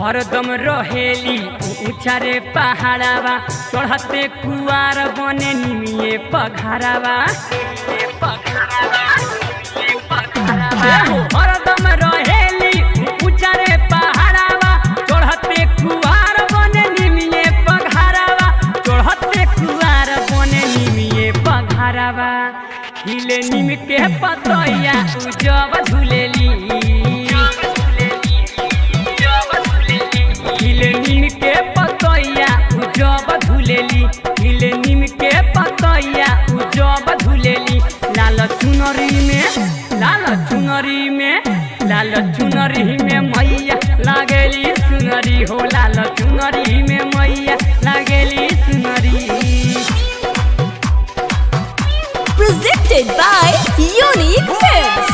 हरदम रहेली ऊंचा रे पहाड़ावा चढ़ते कुआर बने निमिये पघारावा हरदम रहेली ऊंचा रे पहाड़ावा चढ़ते कुआर बने निमिये पघारावा चढ़ते कुआर बने निमिये पघारावा हिले निम के पतैया जब झूलेली हिले निम के पतैया जब झूलेली हिले निम के पतैया जब झूलेली लाल चुनरी में मैया लागेली सुनरी हो लाल चुनरी में मैया लागेली सुनरी। Presented by Unique Films.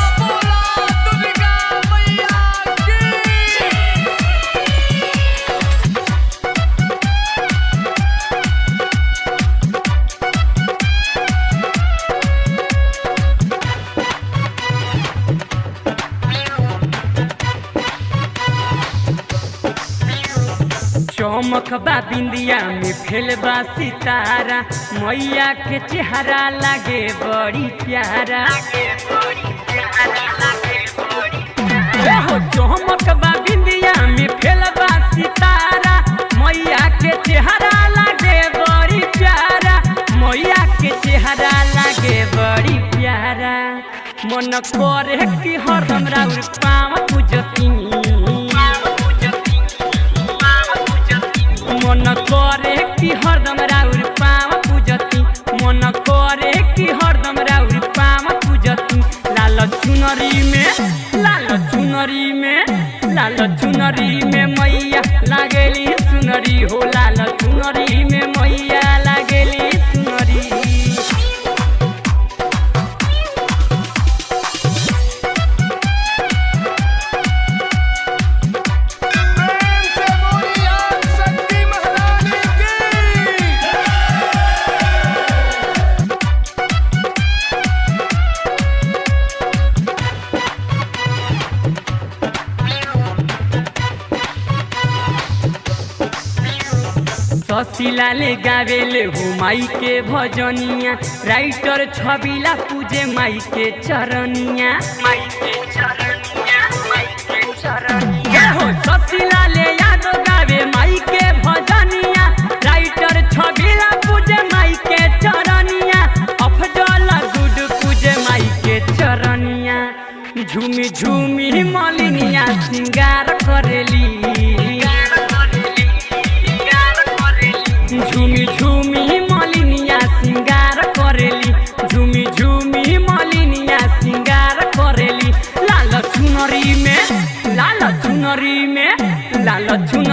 चमकबा बिंदिया में फैलबा सितारा मैया के चेहरा लागे बड़ी प्यारा चमकबा बिंदिया में फैलबा सितारा मैया के चेहरा लागे बड़ी प्यारा मैया के चेहरा लागे बड़ी प्यारा मन करे कि हरदम राउर पाँव पूजती मन करे कि हरदम राउर पाँव पूजती मन करे कि हरदम राउर पाँव पूजती लाल चुनरी में मैया लागेली सुनरी हो लाल चुनरी में मैया लागेली सुनरी। ससिला ले गावेले हो माई के भजनिया राइटर छबिला पूजे माई के चरनिया हो ससिला ले याद गावे माई के भजनिया राइटर छबिला पूजे माई के चरनिया अफजल गुड पूजे माई के चरनिया झूमी झूमी मलिनिया सिंगार करेली झूमी झूमी मलिनिया सिंगार करेली झूमी झूमी मलिनिया सिंगार करेली लाल चुनरी में